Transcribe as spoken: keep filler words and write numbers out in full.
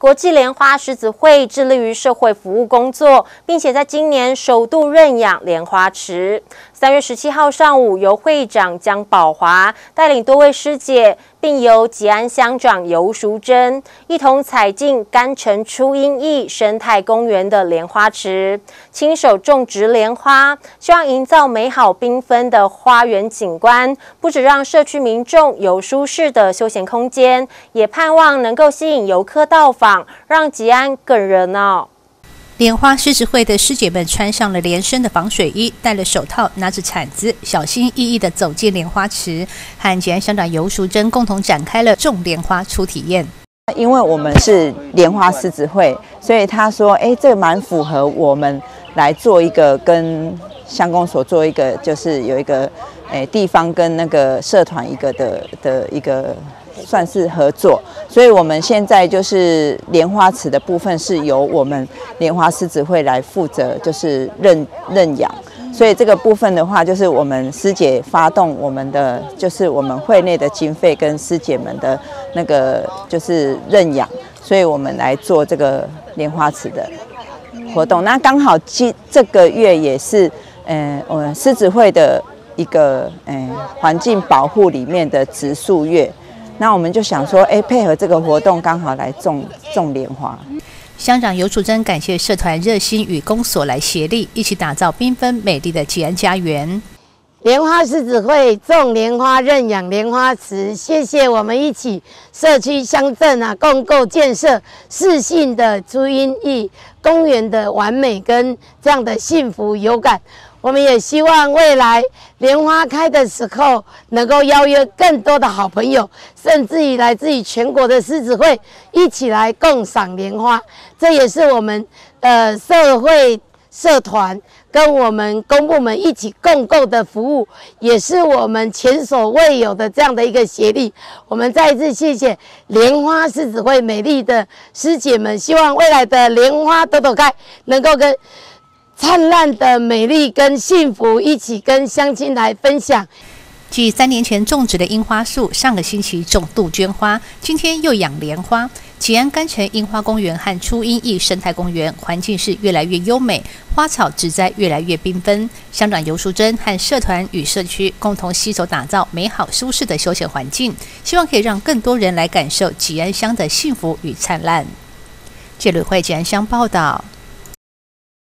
国际莲花狮子会致力于社会服务工作，并且在今年首度认养莲花池。三月十七号上午，由会长江宝华带领多位师姐，并由吉安乡长游淑珍一同采进甘城初音驿生态公园的莲花池，亲手种植莲花，希望营造美好缤纷的花园景观，不只让社区民众有舒适的休闲空间，也盼望能够吸引游客到访，让吉安更热闹。 莲花狮子会的师姐们穿上了连身的防水衣，戴了手套，拿着铲子，小心翼翼地走进莲花池，和吉安乡长游淑珍共同展开了种莲花初体验。 因为我们是莲花狮子会，所以他说：“哎，这个蛮符合我们来做一个跟乡公所做一个，就是有一个哎地方跟那个社团一个的的一个。”算是合作，所以我们现在就是莲花池的部分是由我们莲花狮子会来负责，就是认认养。所以这个部分的话，就是我们师姐发动我们的，就是我们会内的经费跟师姐们的那个就是认养，所以我们来做这个莲花池的活动。那刚好这这个月也是，嗯、呃，我们狮子会的一个嗯环境保护里面的植树月。那我们就想说，哎，配合这个活动，刚好来种种莲花。 乡长游淑珍感谢社团热心与公所来协力，一起打造缤纷美丽的吉安家园。 莲花狮子会种莲花、认养莲花池，谢谢我们一起社区乡镇啊，共构建设适性的初音驿公园的完美跟这样的幸福有感。我们也希望未来莲花开的时候，能够邀约更多的好朋友，甚至于来自于全国的狮子会一起来共赏莲花。这也是我们呃社会社团跟我们公部门一起共构的服务，也是我们前所未有的这样的一个协力。我们再一次谢谢莲花狮子会美丽的师姐们，希望未来的莲花朵朵开，能够跟灿烂的美丽跟幸福一起跟乡亲来分享。 继三年前种植的樱花树，上个星期种杜鹃花，今天又养莲花。吉安甘城樱花公园和初音驿生态公园环境是越来越优美，花草植栽越来越缤纷。乡长游淑珍和社团与社区共同携手打造美好舒适的休闲环境，希望可以让更多人来感受吉安乡的幸福与灿烂。记者吕慧吉安乡报道。